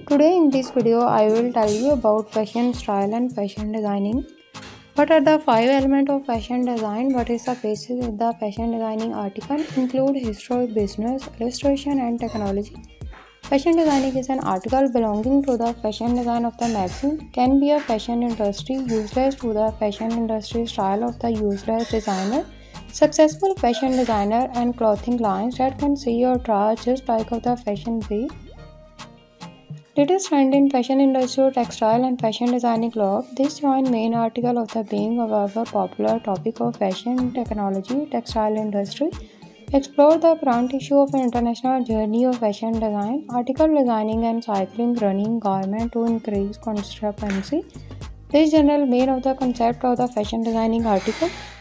Today in this video I will tell you about fashion style and fashion designing. What are the 5 elements of fashion design? What is the basis of the fashion designing article? Include history, business, illustration and technology. Fashion designing is an article belonging to the fashion design of the magazine. Can be a fashion industry, useless to the fashion industry style of the useless designer. Successful fashion designer and clothing lines that can see or try just like of the fashion brief. Latest trend in fashion industry, textile and fashion designing globe. This join main article of the being of our popular topic of fashion technology, textile industry. Explore the current issue of international journey of fashion design, article designing and cycling running garment to increase consistency. This general main of the concept of the fashion designing article.